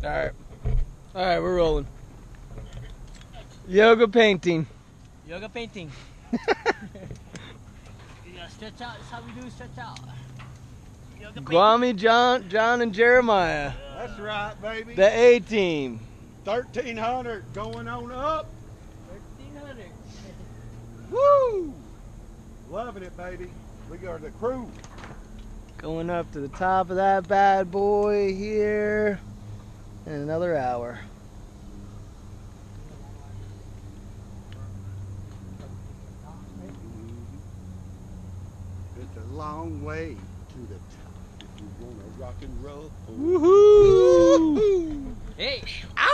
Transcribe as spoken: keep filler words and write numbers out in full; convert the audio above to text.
All right. All right, we're rolling. Yoga painting. Yoga painting. Yeah, stretch out. That's how we do stretch out. Yoga painting. Guami, John, John, and Jeremiah. That's right, baby. The A team. thirteen hundred going on up. thirteen hundred. Woo! Loving it, baby. We are the crew. Going up to the top of that bad boy here in another hour. It's a long way to the top if you want to rock and roll. Woohoo! Hey. Ow!